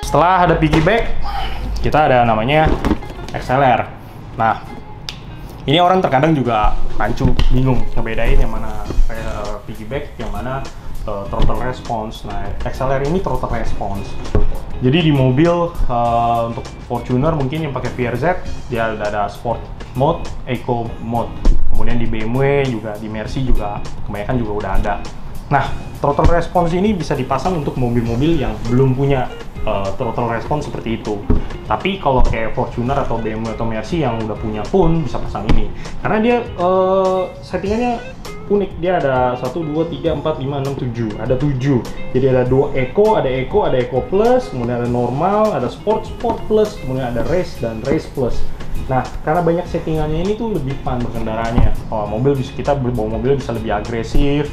Setelah ada piggyback, kita ada namanya XLR. Nah, ini orang terkadang juga rancu, bingung ngebedain yang mana piggyback, yang mana throttle response. Nah, XLR ini throttle response. Jadi di mobil untuk Fortuner mungkin yang pakai VRZ, dia ada sport mode, eco mode. Kemudian di BMW juga, di Mercy juga kebanyakan juga udah ada. Nah, throttle response ini bisa dipasang untuk mobil-mobil yang belum punya throttle response seperti itu. Tapi kalau kayak Fortuner atau BMW atau Mercy yang udah punya pun bisa pasang ini. Karena dia settingannya unik. Dia ada 1, 2, 3, 4, 5, 6, 7. Ada 7. Jadi ada 2 Eco, ada Eco Plus, kemudian ada normal, ada Sport Plus, kemudian ada Race dan Race Plus. Nah, karena banyak settingannya ini tuh lebih fun berkendaranya. Kita bawa mobil bisa lebih agresif,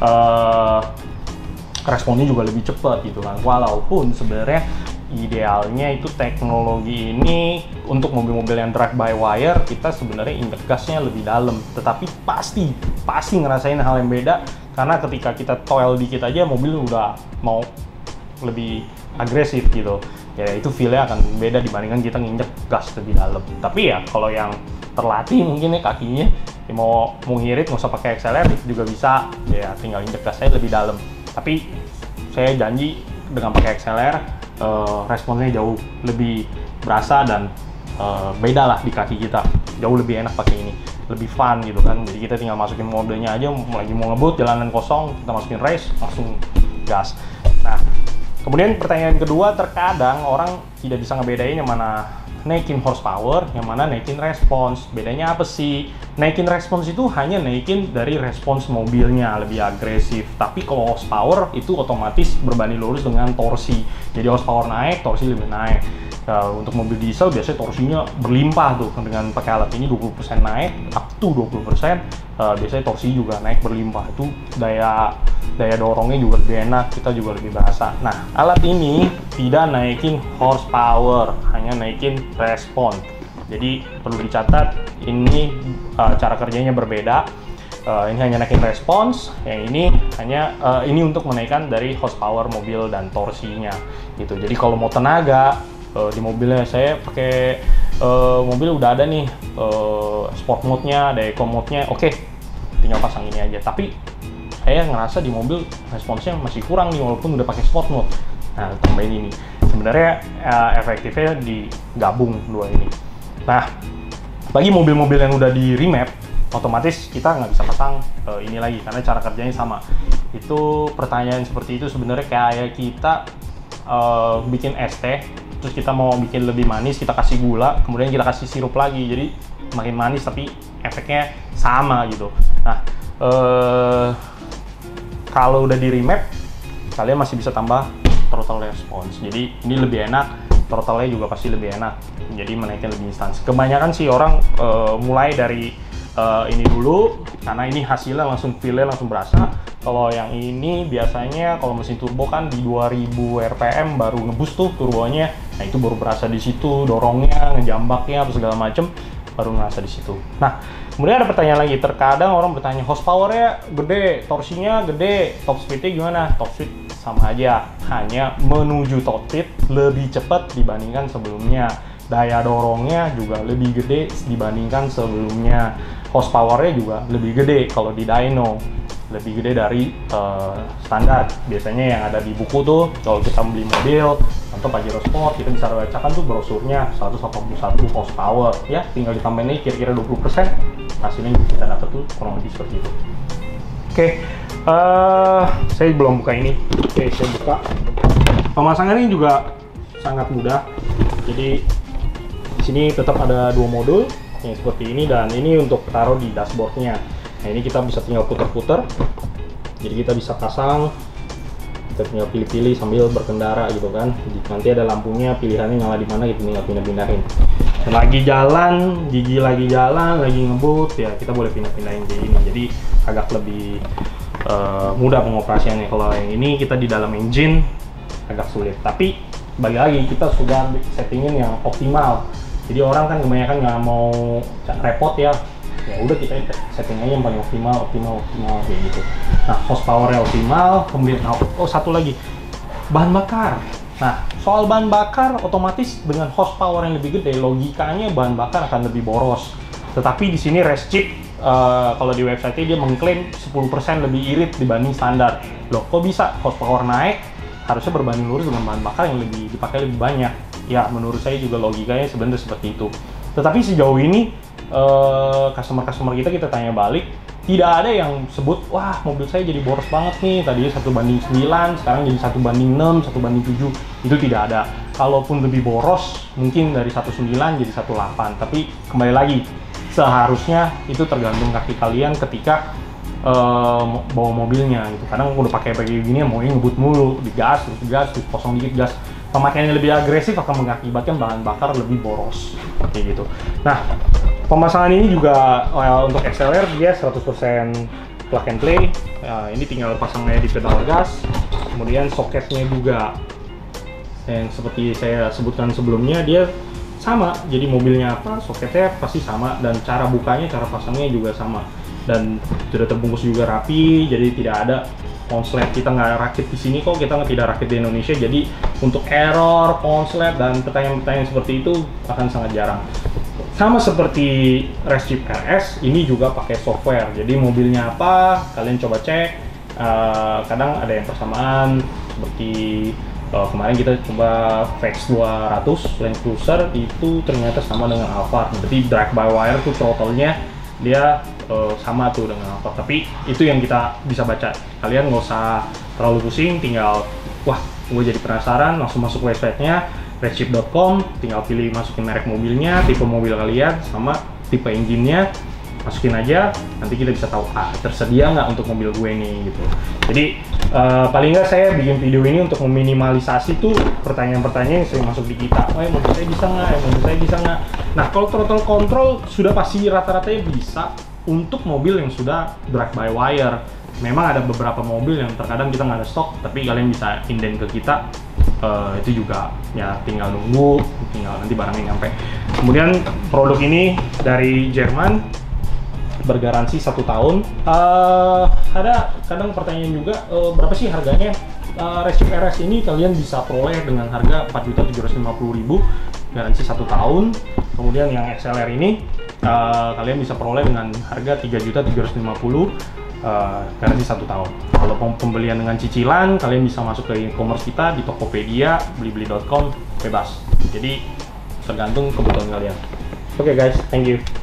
responnya juga lebih cepat gitu kan. Walaupun sebenarnya idealnya itu teknologi ini untuk mobil-mobil yang drive by wire, kita sebenarnya injek gasnya lebih dalam, tetapi pasti ngerasain hal yang beda karena ketika kita toel dikit aja mobil udah mau lebih agresif gitu. Ya itu feel-nya akan beda dibandingkan kita nginjek gas lebih dalam. Tapi ya kalau yang terlatih mungkin ya kakinya ya mau ngirit nggak usah pakai XLR juga bisa, ya tinggal injek gasnya lebih dalam. Tapi saya janji dengan pakai XLR responnya jauh lebih berasa dan beda lah di kaki kita, jauh lebih enak pakai ini, lebih fun gitu kan. Jadi kita tinggal masukin modenya aja, lagi mau ngebut jalanan kosong kita masukin race langsung gas. Nah, kemudian pertanyaan kedua, terkadang orang tidak bisa ngebedain yang mana naikin horsepower, yang mana naikin respons. Bedanya apa sih? Naikin respons itu hanya naikin dari respons mobilnya lebih agresif. Tapi kalau horsepower itu otomatis berbanding lurus dengan torsi. Jadi horsepower naik, torsi lebih naik. Untuk mobil diesel biasanya torsinya berlimpah tuh, dengan pakai alat ini 20% naik, up to 20%. Biasanya torsi juga naik berlimpah. Itu daya dorongnya juga lebih enak, kita juga lebih berasa. Nah, alat ini tidak naikin horsepower, hanya naikin respon. Jadi perlu dicatat, ini cara kerjanya berbeda. Ini hanya naikin respons, yang ini hanya ini untuk menaikkan dari horsepower mobil dan torsinya gitu. Jadi kalau mau tenaga di mobilnya, saya pakai mobil udah ada nih sport mode-nya, ada eco mode-nya, oke, tinggal pasang ini aja. Tapi saya ngerasa di mobil responsnya masih kurang nih walaupun udah pakai sport mode. Nah, tambahin ini. Sebenarnya efektifnya digabung dua ini. Nah, bagi mobil-mobil yang udah di remap, otomatis kita nggak bisa pasang ini lagi karena cara kerjanya sama. Itu pertanyaan seperti itu sebenarnya kayak kita bikin es teh, terus kita mau bikin lebih manis, kita kasih gula, kemudian kita kasih sirup lagi, jadi makin manis tapi efeknya sama gitu. Nah, kalau udah di remap, kalian masih bisa tambah throttle response. Jadi ini lebih enak, throttle-nya juga pasti lebih enak. Jadi menaikkan lebih instan. Kebanyakan sih orang mulai dari ini dulu, karena ini hasilnya langsung feel-nya langsung berasa. Kalau yang ini biasanya kalau mesin turbo kan di 2000 rpm baru ngeboost tuh turbonya. Nah, itu baru berasa di situ, dorongnya, ngejambaknya, apa segala macem baru ngerasa di situ. Nah, kemudian ada pertanyaan lagi. Terkadang orang bertanya, horsepower-nya gede, torsinya gede, top speed-nya gimana? Top speed sama aja, hanya menuju top speed lebih cepat dibandingkan sebelumnya. Daya dorongnya juga lebih gede dibandingkan sebelumnya. Horsepower-nya juga lebih gede kalau di dyno, lebih gede dari standar. Biasanya yang ada di buku tuh, kalau kita beli mobil atau Pajero Sport, kita bisa bacakan tuh brosurnya 181 horsepower. Ya, tinggal ditambahin ini kira-kira 20%, hasilnya kita dapat tuh kurang lebih seperti itu. Oke, saya belum buka ini. Oke, saya buka. Pemasangannya juga sangat mudah. Jadi di sini tetap ada dua modul yang seperti ini, dan ini untuk taruh di dashboardnya. Nah, ini kita bisa tinggal putar-putar, jadi kita bisa pasang, kita tinggal pilih-pilih sambil berkendara gitu kan. Jadi nanti ada lampunya, pilihannya nyala di mana, kita tinggal pindah-pindahin. Dan lagi jalan, gigi lagi jalan, lagi ngebut, ya kita boleh pindah-pindahin kayak gini. Jadi agak lebih mudah pengoperasiannya. Kalau yang ini kita di dalam engine agak sulit. Tapi balik lagi kita sudah settingin yang optimal. Jadi orang kan kebanyakan nggak mau repot ya. Ya udah kita setting aja yang paling optimal kayak gitu. Nah, horsepower-nya optimal, kemudian satu lagi, bahan bakar. Nah, soal bahan bakar, otomatis dengan horsepower yang lebih gede, logikanya bahan bakar akan lebih boros. Tetapi di sini Reschip, kalau di website-nya dia mengklaim 10% lebih irit dibanding standar. Loh, kok bisa horsepower naik? Harusnya berbanding lurus dengan bahan bakar yang lebih dipakai lebih banyak. Ya, menurut saya juga logikanya sebenarnya seperti itu. Tetapi sejauh ini, customer-customer kita tanya balik, tidak ada yang sebut, wah mobil saya jadi boros banget nih, tadinya 1:9, sekarang jadi 1:6, 1:7, itu tidak ada. Kalaupun lebih boros, mungkin dari 1:9 jadi 1:8, tapi kembali lagi, seharusnya itu tergantung kaki kalian ketika bawa mobilnya gitu. Kadang udah pakai gini, mau ngebut mulu, digas, terus kosong dikit gas. Pemakaian yang lebih agresif akan mengakibatkan bahan bakar lebih boros, kayak gitu. Nah, pemasangan ini juga untuk XLR dia 100% plug and play. Ini tinggal pasangnya di pedal gas. Kemudian soketnya juga yang seperti saya sebutkan sebelumnya, dia sama. Jadi mobilnya apa, soketnya pasti sama, dan cara bukanya, cara pasangnya juga sama. Dan sudah terbungkus juga rapi, jadi tidak ada konslet. Kita nggak rakit di sini kok, kita tidak rakit di Indonesia. Jadi untuk error, konslet, dan pertanyaan-pertanyaan seperti itu akan sangat jarang. Sama seperti Reschip RS, ini juga pakai software. Jadi mobilnya apa, kalian coba cek. Kadang ada yang persamaan, seperti kemarin kita coba VX 200 Land Cruiser, itu ternyata sama dengan Alphard. Berarti drive by wire tuh throttle-nya dia sama tuh dengan Alphard. Tapi itu yang kita bisa baca. Kalian nggak usah terlalu pusing, tinggal wah gue jadi penasaran, langsung masuk websitenya reschip.com, tinggal pilih masukin merek mobilnya, tipe mobil kalian, sama tipe engine-nya, masukin aja, nanti kita bisa tahu tersedia nggak untuk mobil gue nih gitu. Jadi paling nggak saya bikin video ini untuk meminimalisasi tuh pertanyaan-pertanyaan yang sering masuk di kita. Mobil saya bisa nggak? Mobil saya bisa nggak? Nah, kalau throttle control sudah pasti rata-ratanya bisa untuk mobil yang sudah drive by wire. Memang ada beberapa mobil yang terkadang kita nggak ada stok, tapi kalian bisa inden ke kita. Itu juga ya tinggal nunggu, tinggal nanti barangnya nyampe. Kemudian produk ini dari Jerman, bergaransi 1 tahun. Ada kadang pertanyaan juga, berapa sih harganya? Reschip RS ini kalian bisa peroleh dengan harga 4.750.000, garansi 1 tahun. Kemudian yang XLR ini kalian bisa peroleh dengan harga 3.750.000, garansi 1 tahun. Kalau pembelian dengan cicilan, kalian bisa masuk ke e-commerce kita di Tokopedia, blibli.com, bebas. Jadi tergantung kebutuhan kalian. Oke guys, thank you.